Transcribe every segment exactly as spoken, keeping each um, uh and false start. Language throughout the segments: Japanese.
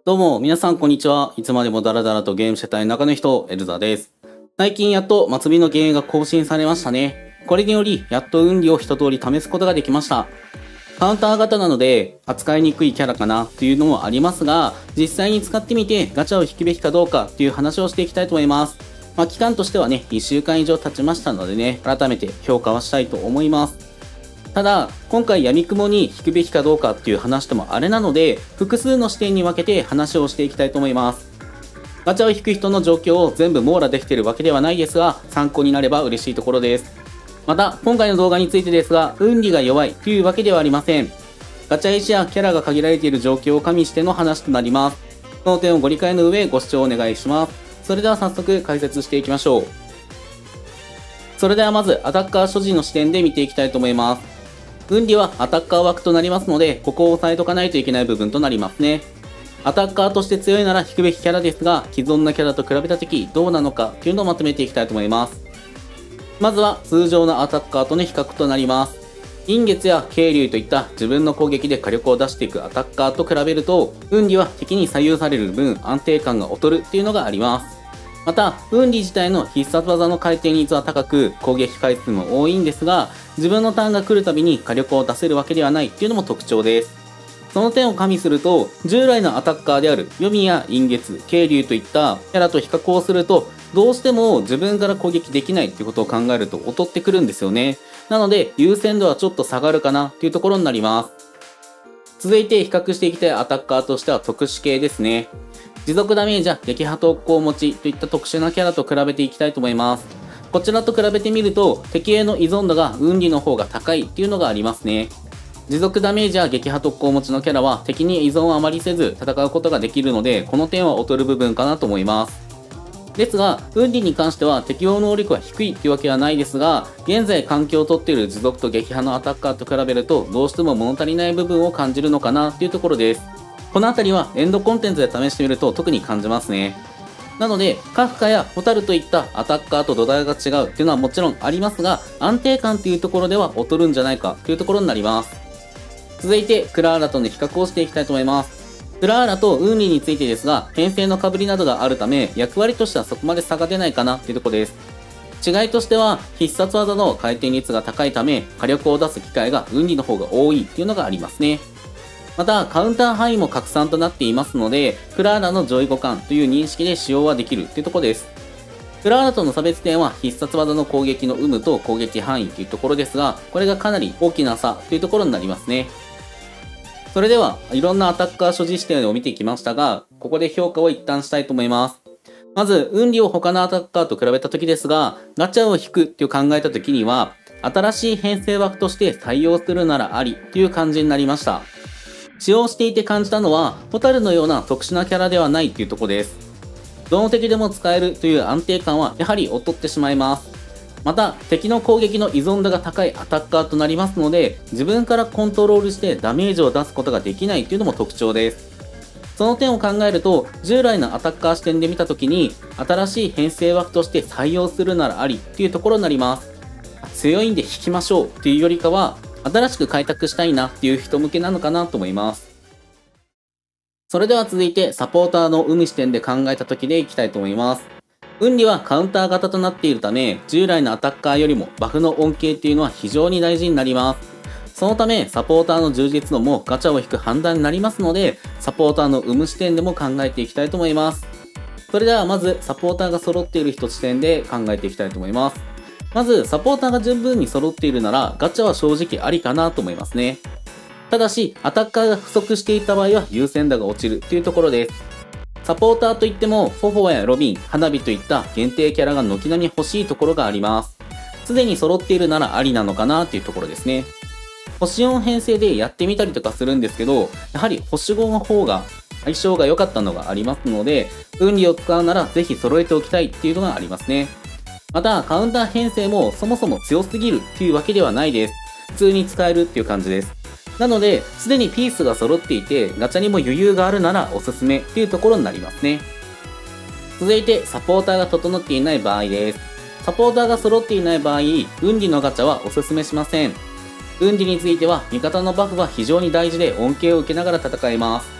どうも、皆さんこんにちは。いつまでもダラダラとゲームしてたい中の人、エルザです。最近やっと末尾のゲームが更新されましたね。これにより、やっと運理を一通り試すことができました。カウンター型なので、扱いにくいキャラかなというのもありますが、実際に使ってみてガチャを引くべきかどうかという話をしていきたいと思います。まあ、期間としてはね、いっしゅうかん以上経ちましたのでね、改めて評価はしたいと思います。ただ、今回闇雲に引くべきかどうかっていう話でもあれなので、複数の視点に分けて話をしていきたいと思います。ガチャを引く人の状況を全部網羅できているわけではないですが、参考になれば嬉しいところです。また、今回の動画についてですが、運理が弱いというわけではありません。ガチャ石やキャラが限られている状況を加味しての話となります。その点をご理解の上、ご視聴お願いします。それでは早速解説していきましょう。それではまず、アタッカー所持の視点で見ていきたいと思います。運理はアタッカー枠となりますので、ここを押さえとかないといけない部分となりますね。アタッカーとして強いなら引くべきキャラですが、既存のキャラと比べたときどうなのかというのをまとめていきたいと思います。まずは通常のアタッカーとの比較となります。陰月や渓流といった自分の攻撃で火力を出していくアタッカーと比べると、運理は敵に左右される分安定感が劣るっていうのがあります。また、運理自体の必殺技の回転率は高く、攻撃回数も多いんですが、自分のターンが来るたびに火力を出せるわけではないっていうのも特徴です。その点を加味すると、従来のアタッカーである読みや陰月、渓流といったキャラと比較をすると、どうしても自分から攻撃できないっていうことを考えると劣ってくるんですよね。なので、優先度はちょっと下がるかなっていうところになります。続いて比較していきたいアタッカーとしては特殊系ですね。持続ダメージや撃破特攻持ちといった特殊なキャラと比べていきたいと思います。こちらと比べてみると、敵への依存度が運理の方が高いっていうのがありますね。持続ダメージや撃破特攻持ちのキャラは敵に依存をあまりせず戦うことができるので、この点は劣る部分かなと思います。ですが、運理に関しては適応能力は低いっていうわけはないですが、現在環境をとっている持続と撃破のアタッカーと比べると、どうしても物足りない部分を感じるのかなっていうところです。このあたりはエンドコンテンツで試してみると特に感じますね。なので、カフカやホタルといったアタッカーと土台が違うっていうのはもちろんありますが、安定感っていうところでは劣るんじゃないかというところになります。続いて、クラーラとの比較をしていきたいと思います。クラーラと運理についてですが、編成の被りなどがあるため、役割としてはそこまで差が出ないかなっていうところです。違いとしては、必殺技の回転率が高いため、火力を出す機会が運理の方が多いっていうのがありますね。また、カウンター範囲も拡散となっていますので、クラーラの上位互換という認識で使用はできるというところです。クラーラとの差別点は必殺技の攻撃の有無と攻撃範囲というところですが、これがかなり大きな差というところになりますね。それでは、いろんなアタッカー所持視点を見てきましたが、ここで評価を一旦したいと思います。まず、運理を他のアタッカーと比べた時ですが、ガチャを引くっていう考えた時には、新しい編成枠として採用するならありという感じになりました。使用していて感じたのは、ホタルのような特殊なキャラではないというところです。どの敵でも使えるという安定感はやはり劣ってしまいます。また、敵の攻撃の依存度が高いアタッカーとなりますので、自分からコントロールしてダメージを出すことができないというのも特徴です。その点を考えると、従来のアタッカー視点で見たときに、新しい編成枠として採用するならありというところになります。強いんで引きましょうというよりかは、新しく開拓したいなっていう人向けなのかなと思います。それでは続いてサポーターの有無視点で考えた時でいきたいと思います。運理はカウンター型となっているため、従来のアタッカーよりもバフの恩恵っていうのは非常に大事になります。そのため、サポーターの充実度もガチャを引く判断になりますので、サポーターの有無視点でも考えていきたいと思います。それではまず、サポーターが揃っている人視点で考えていきたいと思います。まず、サポーターが十分に揃っているなら、ガチャは正直ありかなと思いますね。ただし、アタッカーが不足していた場合は優先度が落ちるというところです。サポーターといっても、フォフォやロビン、花火といった限定キャラが軒並み欲しいところがあります。すでに揃っているならありなのかなというところですね。星よん編成でやってみたりとかするんですけど、やはり星ごの方が相性が良かったのがありますので、運理を使うならぜひ揃えておきたいっていうのがありますね。また、カウンター編成もそもそも強すぎるっていうわけではないです。普通に使えるっていう感じです。なので、すでにピースが揃っていて、ガチャにも余裕があるならおすすめっていうところになりますね。続いて、サポーターが整っていない場合です。サポーターが揃っていない場合、運理のガチャはおすすめしません。運理については、味方のバフは非常に大事で恩恵を受けながら戦えます。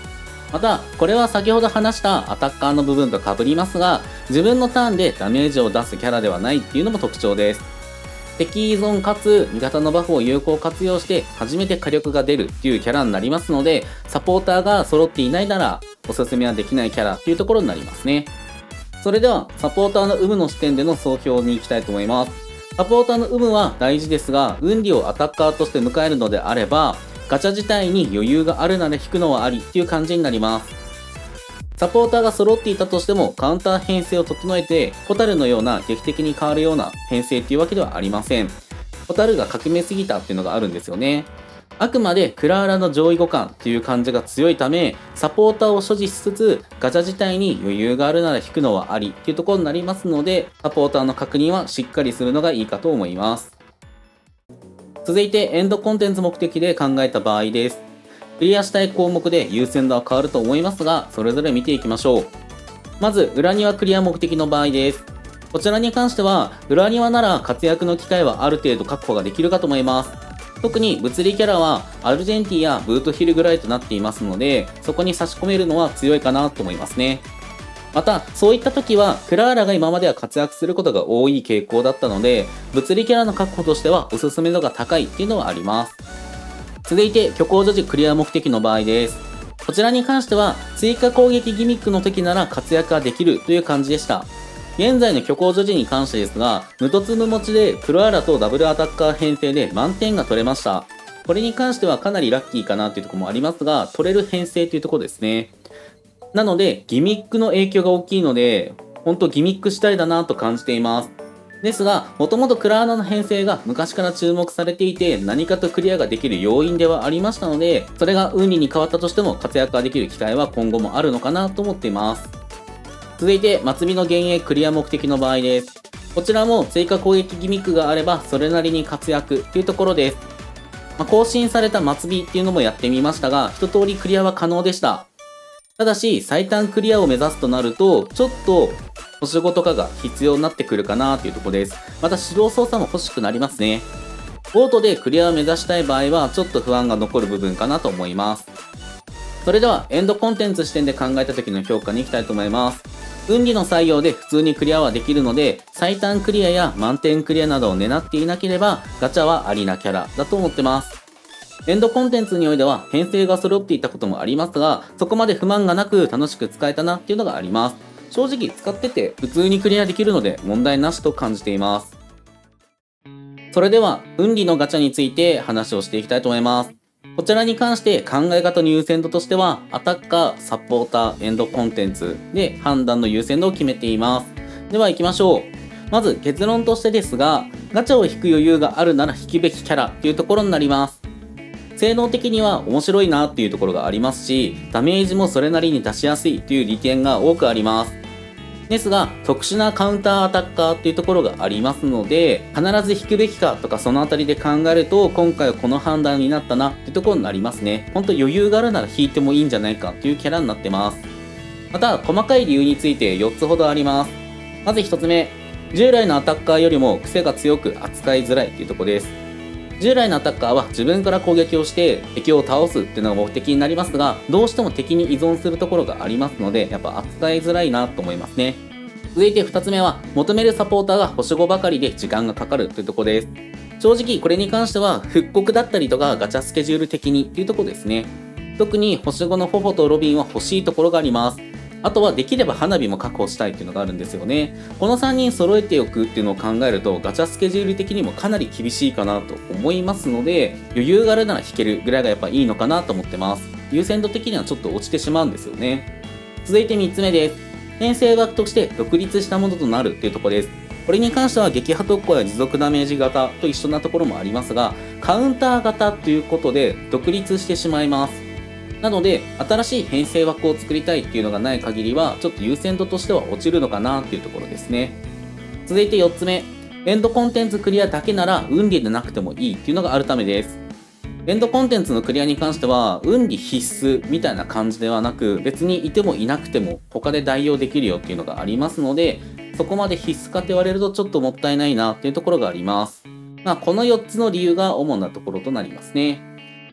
また、これは先ほど話したアタッカーの部分と被りますが、自分のターンでダメージを出すキャラではないっていうのも特徴です。敵依存かつ味方のバフを有効活用して初めて火力が出るっていうキャラになりますので、サポーターが揃っていないならおすすめはできないキャラっていうところになりますね。それではサポーターの有無の視点での総評に行きたいと思います。サポーターの有無は大事ですが、運利をアタッカーとして迎えるのであれば、ガチャ自体に余裕があるなら引くのはありっていう感じになります。サポーターが揃っていたとしてもカウンター編成を整えてホタルのような劇的に変わるような編成っていうわけではありません。ホタルが革命すぎたっていうのがあるんですよね。あくまでクラーラの上位互換っていう感じが強いため、サポーターを所持しつつガチャ自体に余裕があるなら引くのはありっていうところになりますので、サポーターの確認はしっかりするのがいいかと思います。続いてエンドコンテンツ目的で考えた場合です。クリアしたい項目で優先度は変わると思いますが、それぞれ見ていきましょう。まず、裏庭クリア目的の場合です。こちらに関しては、裏庭なら活躍の機会はある程度確保ができるかと思います。特に物理キャラはアルジェンティやブートヒルぐらいとなっていますので、そこに差し込めるのは強いかなと思いますね。また、そういった時は、クラーラが今までは活躍することが多い傾向だったので、物理キャラの確保としてはおすすめ度が高いっていうのはあります。続いて、虚構女児クリア目的の場合です。こちらに関しては、追加攻撃ギミックの時なら活躍ができるという感じでした。現在の虚構女児に関してですが、無凸無持ちでクラーラとダブルアタッカー編成で満点が取れました。これに関してはかなりラッキーかなというところもありますが、取れる編成というところですね。なので、ギミックの影響が大きいので、本当ギミック次第だなと感じています。ですが、もともとクラーナの編成が昔から注目されていて、何かとクリアができる要因ではありましたので、それが運利に変わったとしても活躍ができる機会は今後もあるのかなと思っています。続いて、末尾の幻影クリア目的の場合です。こちらも追加攻撃ギミックがあれば、それなりに活躍というところです。まあ、更新された末尾っていうのもやってみましたが、一通りクリアは可能でした。ただし、最短クリアを目指すとなると、ちょっと、星ごとかが必要になってくるかなというところです。また、指導操作も欲しくなりますね。オートでクリアを目指したい場合は、ちょっと不安が残る部分かなと思います。それでは、エンドコンテンツ視点で考えた時の評価に行きたいと思います。運利の採用で普通にクリアはできるので、最短クリアや満点クリアなどを狙っていなければ、ガチャはありなキャラだと思ってます。エンドコンテンツにおいては編成が揃っていたこともありますが、そこまで不満がなく楽しく使えたなっていうのがあります。正直使ってて普通にクリアできるので問題なしと感じています。それでは、運利のガチャについて話をしていきたいと思います。こちらに関して考え方の優先度としては、アタッカー、サポーター、エンドコンテンツで判断の優先度を決めています。では行きましょう。まず結論としてですが、ガチャを引く余裕があるなら引くべきキャラというところになります。性能的には面白いなっていうところがありますし、ダメージもそれなりに出しやすいという利点が多くあります。ですが、特殊なカウンターアタッカーっていうところがありますので、必ず引くべきかとかそのあたりで考えると、今回はこの判断になったなっていうところになりますね。ほんと余裕があるなら引いてもいいんじゃないかっていうキャラになってます。また、細かい理由についてよっつほどあります。まずひとつめ、従来のアタッカーよりも癖が強く扱いづらいっていうところです。従来のアタッカーは自分から攻撃をして敵を倒すっていうのが目的になりますが、どうしても敵に依存するところがありますので、やっぱ扱いづらいなと思いますね。続いてふたつめは、求めるサポーターが星ごばかりで時間がかかるというところです。正直これに関しては復刻だったりとかガチャスケジュール的にっていうところですね。特に星ごのフォフォとロビンは欲しいところがあります。あとはできれば花火も確保したいっていうのがあるんですよね。このさんにん揃えておくっていうのを考えるとガチャスケジュール的にもかなり厳しいかなと思いますので、余裕があるなら引けるぐらいがやっぱいいのかなと思ってます。優先度的にはちょっと落ちてしまうんですよね。続いてみっつめです。編成枠として独立したものとなるっていうところです。これに関しては撃破特攻や持続ダメージ型と一緒なところもありますが、カウンター型ということで独立してしまいます。なので、新しい編成枠を作りたいっていうのがない限りは、ちょっと優先度としては落ちるのかなっていうところですね。続いてよっつめ、エンドコンテンツクリアだけなら運利でなくてもいいっていうのがあるためです。エンドコンテンツのクリアに関しては、運利必須みたいな感じではなく、別にいてもいなくても他で代用できるよっていうのがありますので、そこまで必須かって言われるとちょっともったいないなっていうところがあります。まあ、このよっつの理由が主なところとなりますね。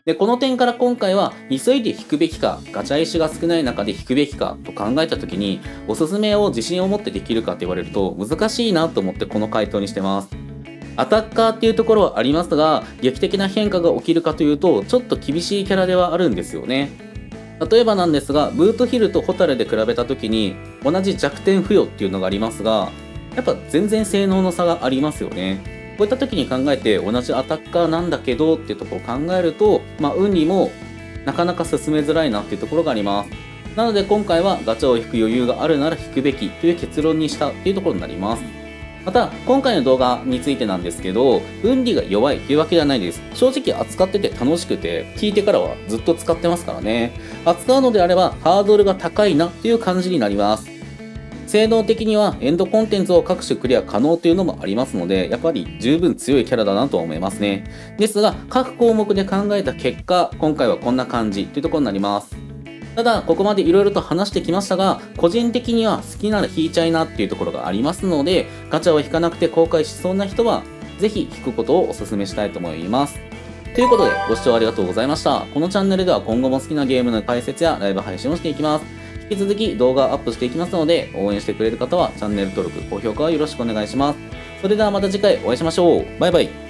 で、この点から今回は急いで引くべきか、ガチャ石が少ない中で引くべきかと考えた時に、おすすめを自信を持ってできるかって言われると難しいなと思ってこの回答にしてます。アタッカーっていうところはありますが、劇的な変化が起きるかというと、ちょっと厳しいキャラではあるんですよね。例えばなんですが、ブートヒルとホタルで比べた時に、同じ弱点付与っていうのがありますが、やっぱ全然性能の差がありますよね。こういった時に考えて同じアタッカーなんだけどっていうところを考えると、まあ、運利もなかなか進めづらいなっていうところがあります。なので今回はガチャを引く余裕があるなら引くべきという結論にしたっていうところになります。また、今回の動画についてなんですけど、運利が弱いというわけではないです。正直扱ってて楽しくて、聞いてからはずっと使ってますからね。扱うのであればハードルが高いなっていう感じになります。性能的にはエンドコンテンツを各種クリア可能というのもありますので、やっぱり十分強いキャラだなとは思いますね。ですが、各項目で考えた結果、今回はこんな感じというところになります。ただ、ここまで色々と話してきましたが、個人的には好きなら引いちゃいなっていうところがありますので、ガチャを引かなくて後悔しそうな人は、ぜひ引くことをお勧めしたいと思います。ということで、ご視聴ありがとうございました。このチャンネルでは今後も好きなゲームの解説やライブ配信をしていきます。引き続き動画アップしていきますので、応援してくれる方はチャンネル登録、高評価をよろしくお願いします。それではまた次回お会いしましょう。バイバイ。